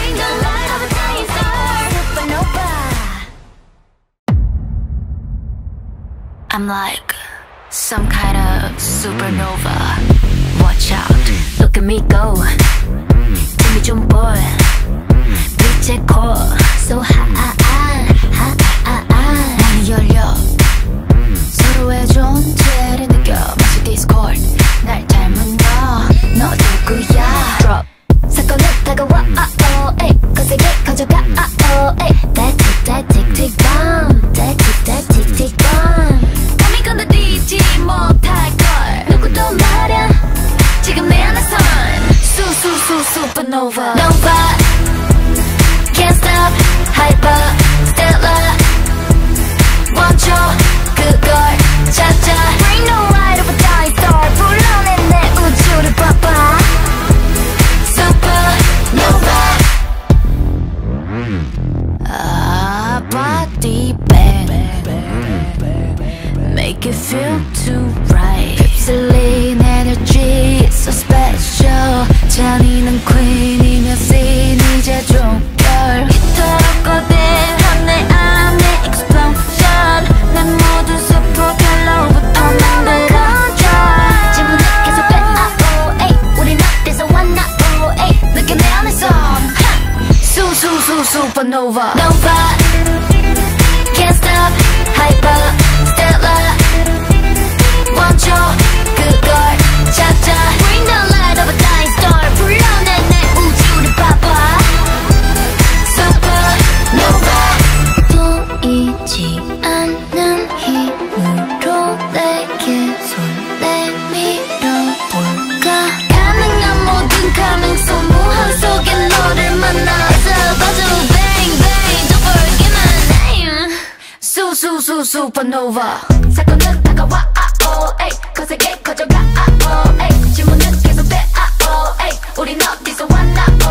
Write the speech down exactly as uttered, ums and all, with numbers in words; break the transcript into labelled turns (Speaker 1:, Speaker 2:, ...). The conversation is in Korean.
Speaker 1: Bring the light of a dying star. Supernova. I'm like some kind of supernova. Watch out, look at me go. tim이 좀 볼 빛의 core. So hot, hot, hot, hot. 문이 열려 서로의 존재를 느껴. 마치 디스코드 날 닮은 너, 너 누구야? Drop 사건은 다가와. oh, 에이. 거세게 커져가. oh, 에이. That tick, that tick, tick bomb. That tick, that tick, tick bomb. 감히 건너뛰지 못할걸 누구도 말야 지금 내 안에선 수수수 supernova. Nova can't stop hyper stellar. 멈춰 그걸 찾아. Bring the light of a dying star. 불러내 내 우주를 봐봐. Supernova. Ah, body bang, make it feel too right. 휩쓸린 energy so special. 잔인한 queen이며 scene 이제 종결. 이토록 거대한 내 안의 explosion. 내 모든 super hello부터 만든 control. 지문은 계속 돼. oh, 에이. 우린 어디서 왔나. oh, 에이. 느껴 내 안에서 수수수 supernova. Nova can't stop hyper stellar. 멈춰 그걸 찾아. Bring the light of a dying star. 불러내 내 우주를 봐봐. Supernova. 보이지 않는 힘으로 내게 손 내밀어볼까. 가능한 모든 가능성 무한 속에 너를 만나서 봐줘. Bang bang don't forget my name. 수수수 supernova. 사건은 다가와. oh, 에이. 거세게 커져가. oh, 에이. 질문은 계속돼. oh, 에이. 우린 어디서 왔나.